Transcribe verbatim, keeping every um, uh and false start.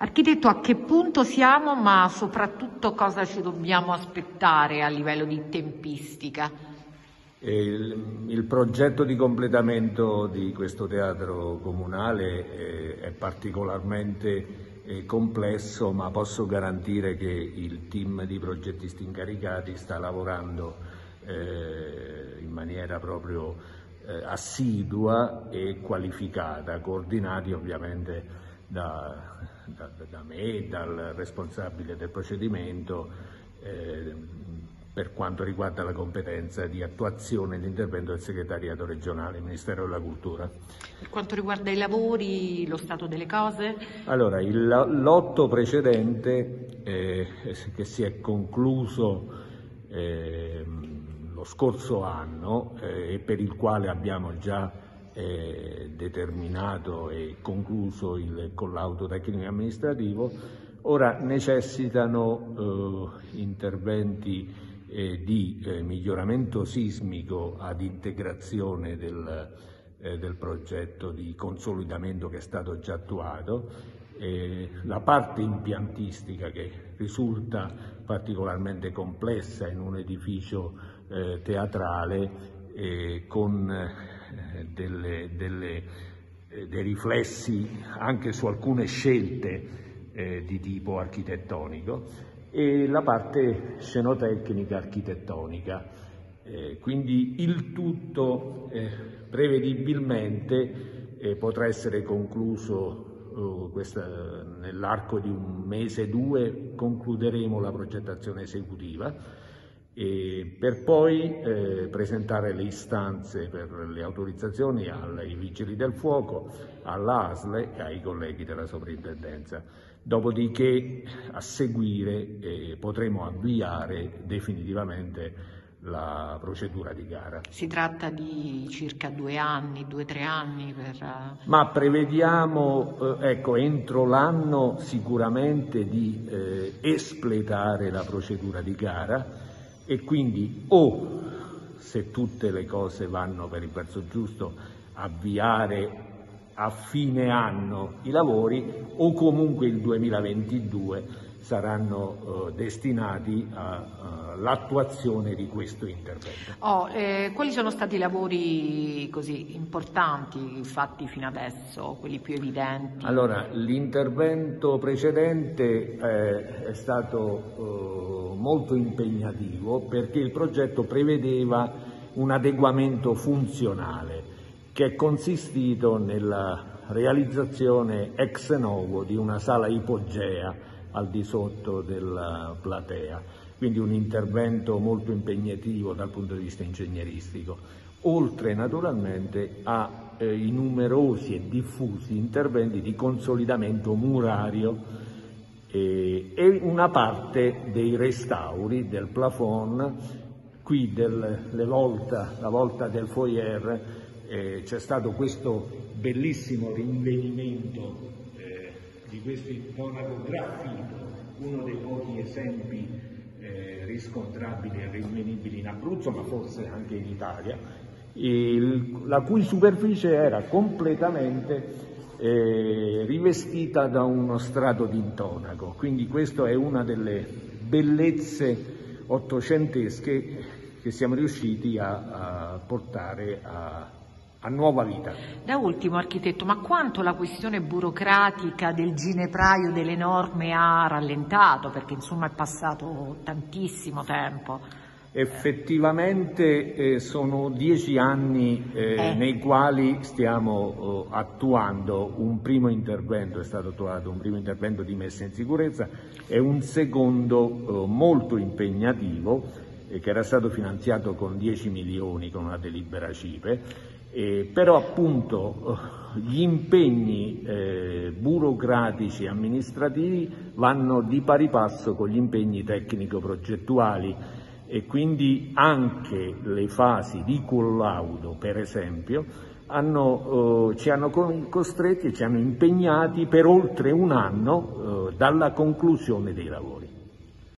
Architetto, a che punto siamo, ma soprattutto cosa ci dobbiamo aspettare a livello di tempistica? Il, il progetto di completamento di questo teatro comunale è, è particolarmente è complesso, ma posso garantire che il team di progettisti incaricati sta lavorando eh, in maniera proprio eh, assidua e qualificata, coordinati ovviamente da, da, da me, dal responsabile del procedimento, eh, per quanto riguarda la competenza di attuazione e l'intervento del segretariato regionale, Ministero della Cultura. Per quanto riguarda i lavori, lo stato delle cose? Allora, il lotto precedente eh, che si è concluso eh, lo scorso anno eh, e per il quale abbiamo già eh, determinato e concluso il collaudo tecnico amministrativo, ora necessitano eh, interventi Eh, di eh, miglioramento sismico ad integrazione del, eh, del progetto di consolidamento che è stato già attuato. Eh, la parte impiantistica, che risulta particolarmente complessa in un edificio eh, teatrale eh, con eh, delle, delle, eh, dei riflessi anche su alcune scelte eh, di tipo architettonico, e la parte scenotecnica architettonica. Eh, quindi il tutto eh, prevedibilmente eh, potrà essere concluso eh, nell'arco di un mese, due, concluderemo la progettazione esecutiva e per poi eh, presentare le istanze per le autorizzazioni ai vigili del fuoco, all'A S L e ai colleghi della sovrintendenza. Dopodiché, a seguire, eh, potremo avviare definitivamente la procedura di gara. Si tratta di circa due anni, due o tre anni per... Ma prevediamo, eh, ecco, entro l'anno sicuramente di eh, espletare la procedura di gara e quindi o, se tutte le cose vanno per il verso giusto, avviare a fine anno i lavori, o comunque il duemilaventidue saranno eh, destinati all'attuazione di questo intervento. Oh, eh, quali sono stati i lavori così importanti fatti fino adesso, quelli più evidenti? Allora, l'intervento precedente eh, è stato eh, molto impegnativo perché il progetto prevedeva un adeguamento funzionale che è consistito nella realizzazione ex novo di una sala ipogea al di sotto della platea, quindi un intervento molto impegnativo dal punto di vista ingegneristico, oltre naturalmente ai eh, numerosi e diffusi interventi di consolidamento murario eh, e una parte dei restauri del plafond, qui del, le volta, la volta del foyer. Eh, c'è stato questo bellissimo rinvenimento eh, di questo intonaco graffito, uno dei pochi esempi eh, riscontrabili e rinvenibili in Abruzzo, ma forse anche in Italia, il, la cui superficie era completamente eh, rivestita da uno strato di intonaco. Quindi questa è una delle bellezze ottocentesche che siamo riusciti a, a portare a a nuova vita. Da ultimo, architetto, ma quanto la questione burocratica del ginepraio delle norme ha rallentato? Perché insomma è passato tantissimo tempo. Effettivamente eh, sono dieci anni eh, eh. nei quali stiamo eh, attuando un primo intervento, è stato attuato un primo intervento di messa in sicurezza e un secondo eh, molto impegnativo eh, che era stato finanziato con dieci milioni con una delibera CIPE. Eh, però appunto gli impegni eh, burocratici e amministrativi vanno di pari passo con gli impegni tecnico-progettuali e quindi anche le fasi di collaudo, per esempio, hanno, eh, ci hanno costretti e ci hanno impegnati per oltre un anno eh, dalla conclusione dei lavori.